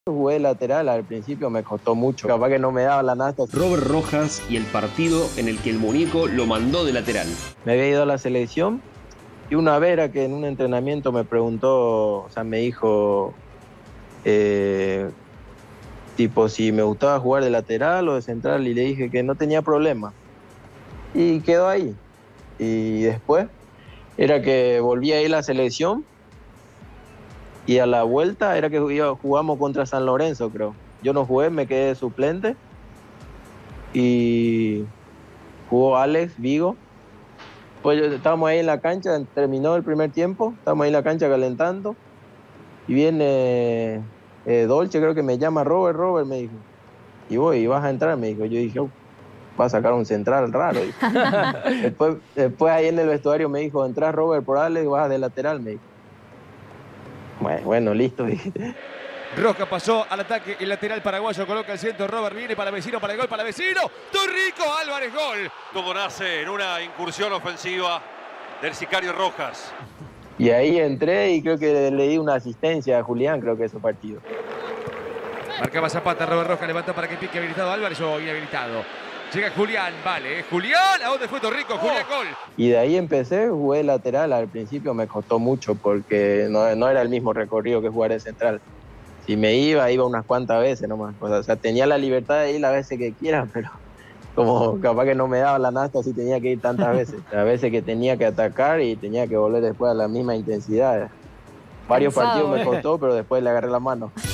Jugué lateral, al principio me costó mucho, capaz que no me daba la nasta. Robert Rojas y el partido en el que el muñeco lo mandó de lateral. Me había ido a la selección y una vez era que en un entrenamiento me preguntó, o sea, me dijo, tipo, si me gustaba jugar de lateral o de central, y le dije que no tenía problema. Y quedó ahí. Y después era que volví a ir a la selección y a la vuelta era que jugamos contra San Lorenzo, creo. Yo no jugué, me quedé de suplente y jugó Alex Vigo. Pues estábamos ahí en la cancha, terminó el primer tiempo, estábamos ahí en la cancha calentando y viene Dolce, creo que me llama Robert, me dijo. Y voy, vas a entrar, me dijo. Yo dije, va a sacar un central raro. después ahí en el vestuario me dijo, entras Robert por Alex, vas de lateral, me dijo. Bueno, listo, dije. Roca pasó al ataque, el lateral paraguayo coloca el centro, Robert viene para Vecino, para el gol, para Vecino, Torrico, Álvarez, gol. Todo nace en una incursión ofensiva del sicario Rojas. Y ahí entré y creo que le di una asistencia a Julián, creo que ese partido. Marcaba Zapata, Robert Rojas levanta para que pique habilitado Álvarez o inhabilitado. Llega Julián, vale, Julián, ¿a dónde fue Torrico? Julián, gol. Y de ahí empecé, jugué lateral, al principio me costó mucho porque no era el mismo recorrido que jugar de central. Si me iba unas cuantas veces nomás. O sea, tenía la libertad de ir las veces que quiera, pero como capaz que no me daba la nasta si tenía que ir tantas veces. A veces que tenía que atacar y tenía que volver después a la misma intensidad. Varios partidos me costó, pero después le agarré la mano.